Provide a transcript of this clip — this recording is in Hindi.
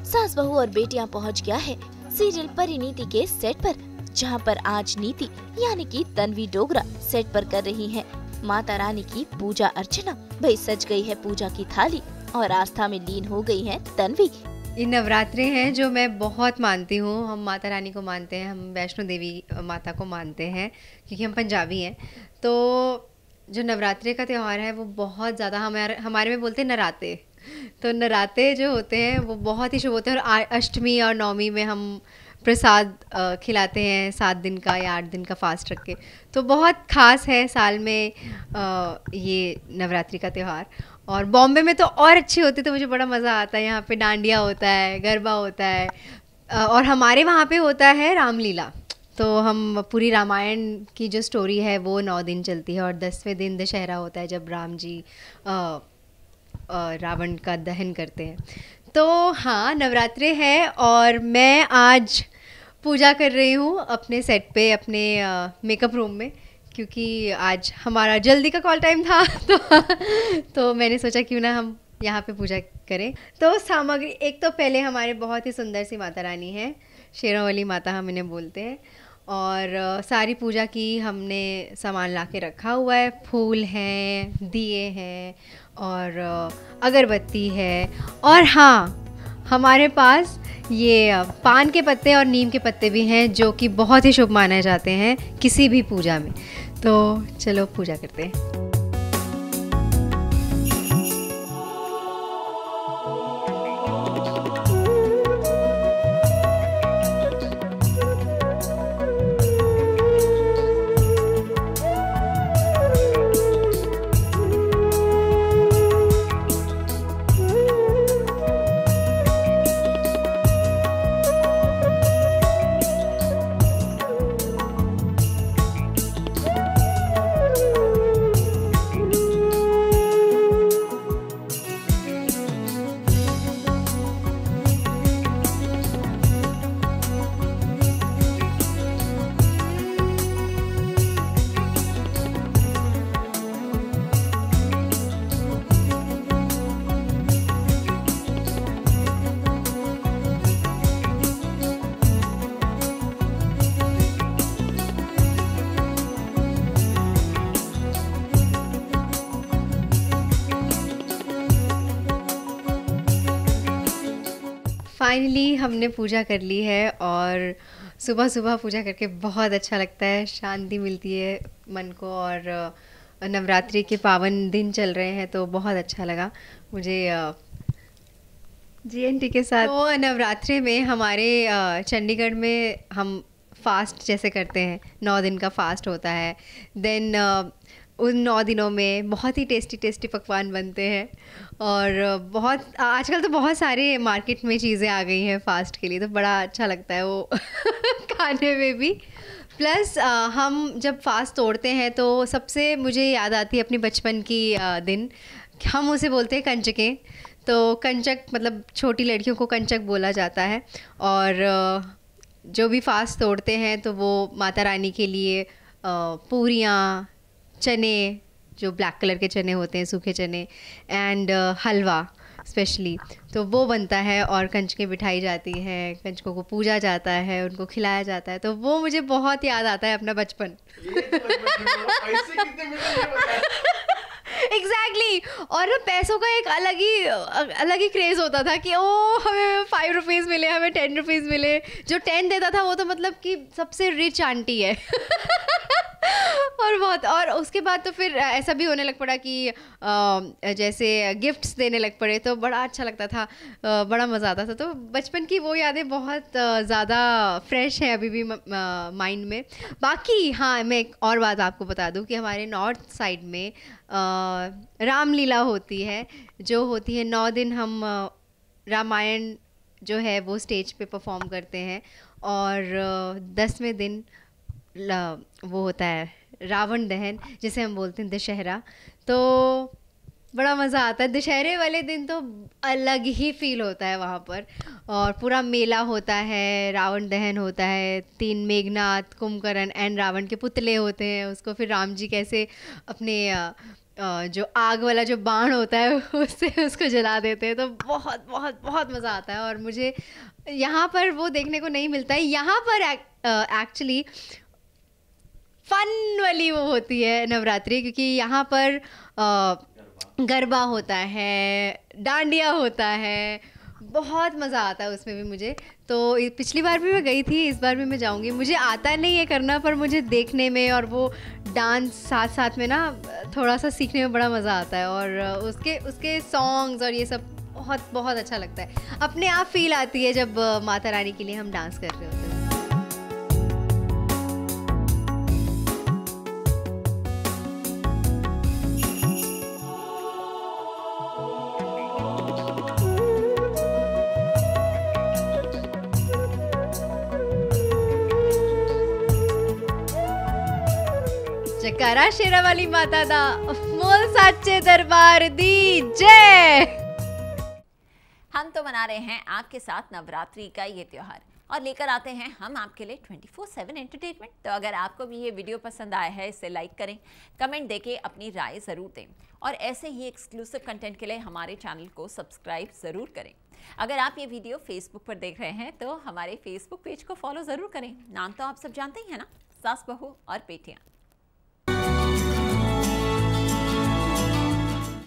सास बहू और बेटियां पहुंच गया है सीरियल परिणीति के सेट पर, जहां पर आज नीति यानी कि तन्वी डोगरा सेट पर कर रही हैं माता रानी की पूजा अर्चना। भाई सज गई है पूजा की थाली और आस्था में लीन हो गई है तन्वी। ये नवरात्रे हैं जो मैं बहुत मानती हूँ। हम माता रानी को मानते हैं, हम वैष्णो देवी माता को मानते हैं क्योंकि हम पंजाबी हैं। तो जो नवरात्रे का त्यौहार है वो बहुत ज़्यादा हमारे में बोलते हैं नराते। तो नराते जो होते हैं वो बहुत ही शुभ होते हैं। और अष्टमी और नवमी में हम प्रसाद खिलाते हैं 7 दिन का या 8 दिन का फास्ट रख के। तो बहुत ख़ास है साल में ये नवरात्रि का त्यौहार। और बॉम्बे में तो और अच्छी होती, तो मुझे बड़ा मज़ा आता है। यहाँ पे डांडिया होता है, गरबा होता है, और हमारे वहाँ पे होता है रामलीला। तो हम पूरी रामायण की जो स्टोरी है वो 9 दिन चलती है और 10वें दिन दशहरा होता है जब राम जी रावण का दहन करते हैं। तो हाँ, नवरात्रे है और मैं आज पूजा कर रही हूँ अपने सेट पे, अपने मेकअप रूम में, क्योंकि आज हमारा जल्दी का कॉल टाइम था। तो मैंने सोचा क्यों ना हम यहाँ पे पूजा करें। तो सामग्री, एक तो पहले हमारे बहुत ही सुंदर सी माता रानी है, शेरों वाली माता हम इन्हें बोलते हैं। और सारी पूजा की हमने सामान ला के रखा हुआ है। फूल हैं, दिए हैं और अगरबत्ती है। और हाँ, हमारे पास ये पान के पत्ते और नीम के पत्ते भी हैं जो कि बहुत ही शुभ माने जाते हैं किसी भी पूजा में। तो चलो पूजा करते हैं। फाइनली हमने पूजा कर ली है और सुबह सुबह पूजा करके बहुत अच्छा लगता है, शांति मिलती है मन को। और नवरात्रि के पावन दिन चल रहे हैं तो बहुत अच्छा लगा मुझे GNT के साथ। तो नवरात्रि में हमारे चंडीगढ़ में हम फास्ट जैसे करते हैं, 9 दिन का फास्ट होता है। देन उन 9 दिनों में बहुत ही टेस्टी टेस्टी पकवान बनते हैं। और बहुत आजकल तो बहुत सारे मार्केट में चीज़ें आ गई हैं फास्ट के लिए, तो बड़ा अच्छा लगता है वो खाने में भी। प्लस हम जब फास्ट तोड़ते हैं तो सबसे मुझे याद आती है अपनी बचपन की दिन। हम उसे बोलते हैं कंचकें। तो कंचक मतलब छोटी लड़कियों को कंचक बोला जाता है। और जो भी फास्ट तोड़ते हैं तो वो माता रानी के लिए पूरियाँ, चने, जो ब्लैक कलर के चने होते हैं, सूखे चने, एंड हलवा स्पेशली, तो वो बनता है और कंचकें बिठाई जाती हैं, कंचकों को पूजा जाता है, उनको खिलाया जाता है। तो वो मुझे बहुत याद आता है अपना बचपन। एग्जैक्टली। और ना पैसों का एक अलग ही क्रेज़ होता था कि ओ हमें 5 रुपीज़ मिले, हमें 10 रुपीज़ मिले। जो 10 देता था वो तो मतलब कि सबसे रिच आंटी है। और उसके बाद तो फिर ऐसा भी होने लग पड़ा कि जैसे गिफ्ट्स देने लग पड़े, तो बड़ा अच्छा लगता था, बड़ा मज़ा आता था। तो बचपन की वो यादें बहुत ज़्यादा फ्रेश हैं अभी भी माइंड में। बाकी हाँ, मैं एक और बात आपको बता दूं कि हमारे नॉर्थ साइड में रामलीला होती है, जो होती है 9 दिन। हम रामायण जो है वो स्टेज पे परफॉर्म करते हैं और 10वें दिन वो होता है रावण दहन, जिसे हम बोलते हैं दशहरा। तो बड़ा मज़ा आता है। दशहरे वाले दिन तो अलग ही फील होता है वहाँ पर, और पूरा मेला होता है, रावण दहन होता है, 3 मेघनाथ, कुंभकर्ण एंड रावण के पुतले होते हैं। उसको फिर राम जी कैसे अपने जो आग वाला जो बाण होता है उससे उसको जला देते हैं, तो बहुत बहुत बहुत मज़ा आता है। और मुझे यहाँ पर वो देखने को नहीं मिलता है। यहाँ पर एक्चुअली फन वाली वो होती है नवरात्रि, क्योंकि यहाँ पर गरबा होता है, डांडिया होता है, बहुत मज़ा आता है उसमें भी मुझे। तो पिछली बार भी मैं गई थी, इस बार भी मैं जाऊंगी। मुझे आता नहीं है करना, पर मुझे देखने में और वो डांस साथ साथ में ना थोड़ा सा सीखने में बड़ा मज़ा आता है। और उसके सॉन्ग्स और ये सब बहुत बहुत अच्छा लगता है। अपने आप फील आती है जब माता रानी के लिए हम डांस कर रहे होते हैं। जयकारा शेरा वाली माता दा, मोल साचे दरबार दी जय। हम तो मना रहे हैं आपके साथ नवरात्रि का ये त्योहार और लेकर आते हैं हम आपके लिए 24/7 एंटरटेनमेंट। तो अगर आपको भी ये वीडियो पसंद आया है, इसे लाइक करें, कमेंट देके अपनी राय ज़रूर दें और ऐसे ही एक्सक्लूसिव कंटेंट के लिए हमारे चैनल को सब्सक्राइब ज़रूर करें। अगर आप ये वीडियो फेसबुक पर देख रहे हैं तो हमारे फेसबुक पेज को फॉलो ज़रूर करें। नाम तो आप सब जानते ही हैं ना, सास बहू और बेटियाँ।